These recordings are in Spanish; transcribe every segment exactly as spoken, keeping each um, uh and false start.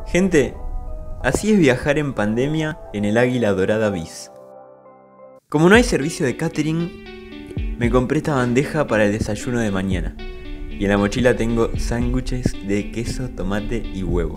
Gente, así es viajar en pandemia en el Águila Dorada Bis. Como no hay servicio de catering, me compré esta bandeja para el desayuno de mañana. Y en la mochila tengo sándwiches de queso, tomate y huevo.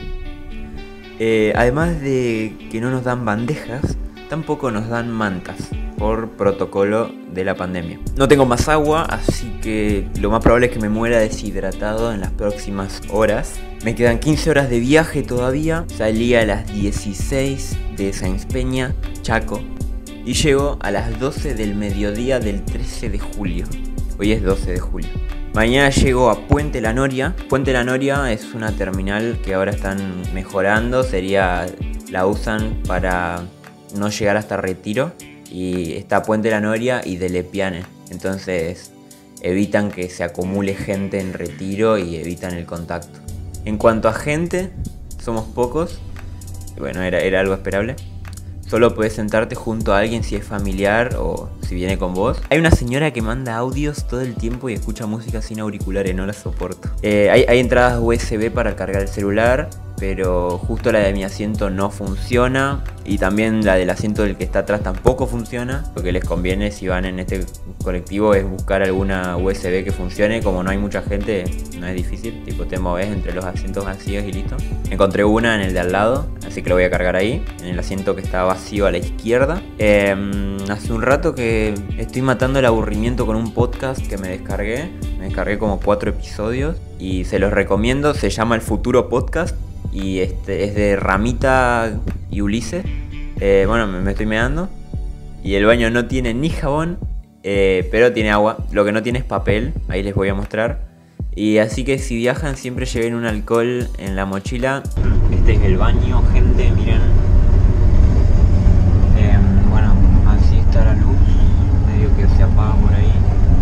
Eh, además de que no nos dan bandejas, tampoco nos dan mantas, por protocolo de la pandemia. No tengo más agua, así que lo más probable es que me muera deshidratado en las próximas horas. Me quedan quince horas de viaje todavía. Salí a las dieciséis de Sáenz Peña, Chaco, y llego a las doce del mediodía del trece de julio. Hoy es doce de julio. Mañana llego a Puente La Noria. Puente La Noria es una terminal que ahora están mejorando. Sería, la usan para no llegar hasta Retiro. Y está Puente La Noria y de Lepiane. Entonces evitan que se acumule gente en Retiro y evitan el contacto. En cuanto a gente, somos pocos. Bueno, era, era algo esperable. Solo puedes sentarte junto a alguien si es familiar o si viene con vos. Hay una señora que manda audios todo el tiempo y escucha música sin auriculares, no la soporto. Eh, hay, hay entradas U S B para cargar el celular, pero justo la de mi asiento no funciona. Y también la del asiento del que está atrás tampoco funciona. Lo que les conviene si van en este colectivo es buscar alguna U S B que funcione. Como no hay mucha gente, no es difícil. Tipo, te moves entre los asientos vacíos y listo. Encontré una en el de al lado, así que lo voy a cargar ahí, en el asiento que está vacío a la izquierda. eh, Hace un rato que estoy matando el aburrimiento con un podcast que me descargué. Me descargué como cuatro episodios y se los recomiendo. Se llama El Futuro Podcast y este es de Ramita y Ulises. eh, Bueno, me, me estoy meando. Y el baño no tiene ni jabón, eh, pero tiene agua. Lo que no tiene es papel, ahí les voy a mostrar. Y así que si viajan siempre lleven un alcohol en la mochila. Este es el baño, gente, miren. eh, Bueno, así está la luz, medio que se apaga por ahí.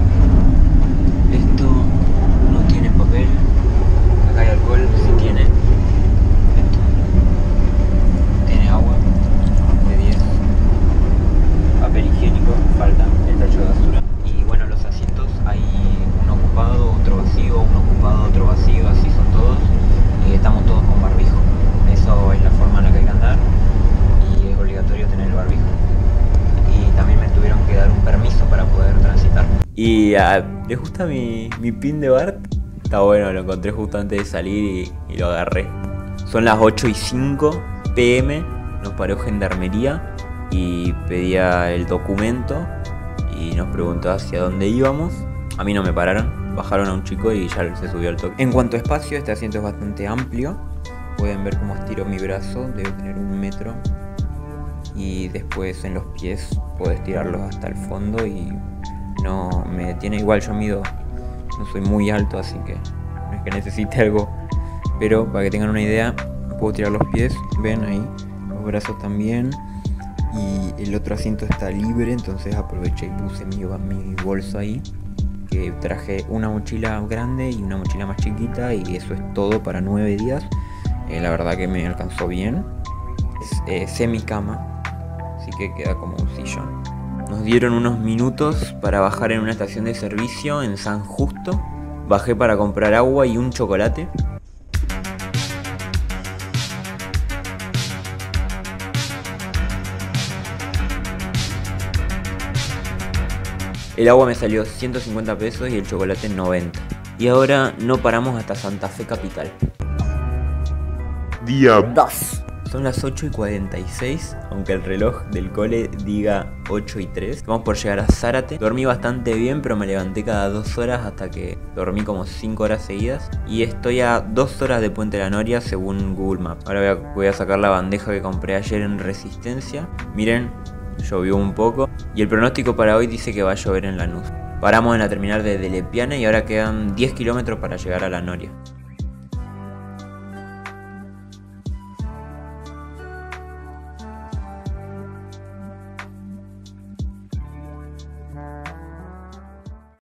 Esto no tiene papel. Acá hay alcohol, sí tiene. Esto tiene agua de diez. Papel higiénico, falta el tacho de basura. Y bueno, los asientos hay uno ocupado, otro vacío, uno ocupado, otro vacío, así son todos. Y estamos todos con barbijo. Eso es la forma en la que hay que andar y es obligatorio tener el barbijo. Y también me tuvieron que dar un permiso para poder transitar. ¿Y uh, les gusta mi, mi pin de Bart? Está bueno, lo encontré justo antes de salir y, y lo agarré. Son las ocho y cinco pm, nos paró gendarmería y pedía el documento y nos preguntó hacia dónde íbamos. A mí no me pararon, bajaron a un chico y ya se subió al toque. En cuanto a espacio, este asiento es bastante amplio. Pueden ver cómo estiro mi brazo, debe tener un metro. Y después en los pies puedo estirarlos hasta el fondo y no me detiene. Igual yo mido, no soy muy alto, así que no es que necesite algo. Pero para que tengan una idea, puedo tirar los pies, ven ahí, los brazos también. Y el otro asiento está libre, entonces aproveché y puse mi, mi bolso ahí. Que traje una mochila grande y una mochila más chiquita y eso es todo para nueve días. Eh, la verdad que me alcanzó bien. Es eh, semicama, así que queda como un sillón. Nos dieron unos minutos para bajar en una estación de servicio en San Justo. Bajé para comprar agua y un chocolate. El agua me salió ciento cincuenta pesos y el chocolate noventa. Y ahora no paramos hasta Santa Fe capital. Día dos. Son las ocho y cuarenta y seis, aunque el reloj del cole diga ocho y tres. Estamos por llegar a Zárate. Dormí bastante bien, pero me levanté cada dos horas hasta que dormí como cinco horas seguidas. Y estoy a dos horas de Puente La Noria según Google Maps. Ahora voy a, voy a sacar la bandeja que compré ayer en Resistencia. Miren, llovió un poco. Y el pronóstico para hoy dice que va a llover en Lanús. Paramos en la terminal de Lepiane y ahora quedan diez kilómetros para llegar a La Noria.